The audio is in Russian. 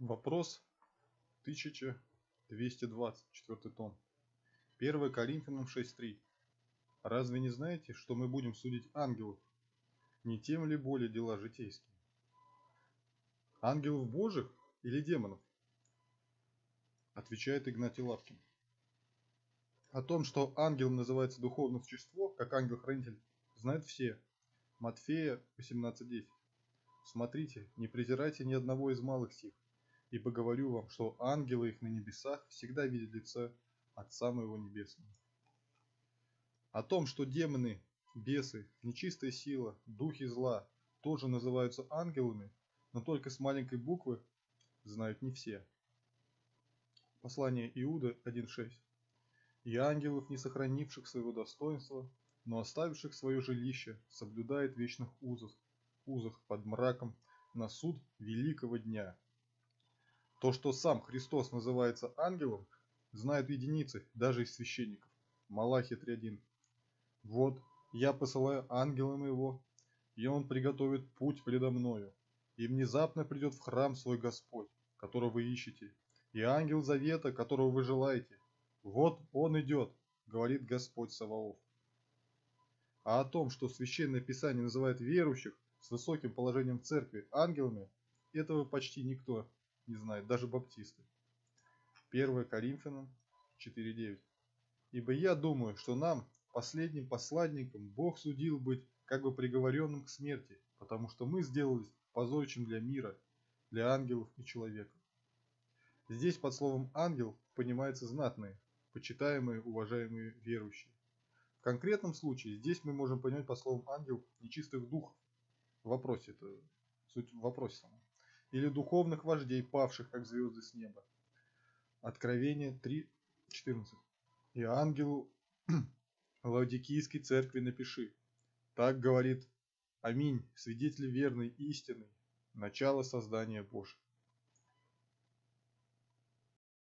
Вопрос 1220, 4 том. 1 Коринфянам 6:3. Разве не знаете, что мы будем судить ангелов? Не тем ли более дела житейские? Ангелов Божьих или демонов? Отвечает Игнатий Лапкин. О том, что ангелом называется духовное существо, как ангел-хранитель, знают все. Матфея 18:10. Смотрите, не презирайте ни одного из малых сих, ибо говорю вам, что ангелы их на небесах всегда видят лица Отца моего Небесного. О том, что демоны, бесы, нечистая сила, духи зла тоже называются ангелами, но только с маленькой буквы, знают не все. Послание Иуда 1:6. И ангелов, не сохранивших своего достоинства, но оставивших свое жилище, соблюдает в вечных узах под мраком на суд великого дня. То, что сам Христос называется ангелом, знают единицы, даже из священников. Малахия 3:1. Вот, я посылаю ангела моего, и он приготовит путь предо мною, и внезапно придет в храм свой Господь, которого вы ищете, и ангел завета, которого вы желаете. Вот он идет, говорит Господь Саваоф. А о том, что Священное Писание называет верующих с высоким положением в церкви ангелами, этого почти никто не знает, даже баптисты. 1 Коринфянам 4:9. Ибо я думаю, что нам, последним посланникам, Бог судил быть как бы приговоренным к смерти, потому что мы сделались позорищем для мира, для ангелов и человека. Здесь под словом «ангел» понимаются знатные, почитаемые, уважаемые верующие. В конкретном случае здесь мы можем понимать под словом «ангел» нечистых духов. В вопросе, это суть в вопросе самом. Или духовных вождей, павших, как звезды с неба. Откровение 3:14. И ангелу Лаодикийской церкви напиши. Так говорит Аминь, свидетель верный и истинный, начало создания Божьего.